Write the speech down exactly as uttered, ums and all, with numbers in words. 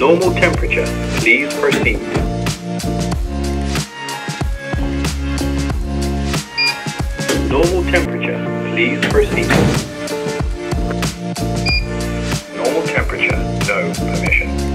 Normal temperature, please proceed. Normal temperature, please proceed. Normal temperature, no permission.